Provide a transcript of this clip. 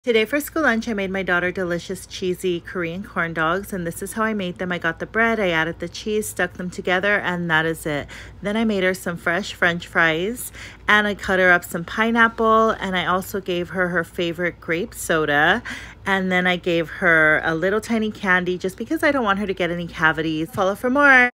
Today for school lunch, I made my daughter delicious cheesy Korean corn dogs, and this is how I made them. I got the bread, I added the cheese, stuck them together, and that is it. Then I made her some fresh French fries, and I cut her up some pineapple, and I also gave her her favorite grape soda, and then I gave her a little tiny candy just because I don't want her to get any cavities. Follow for more.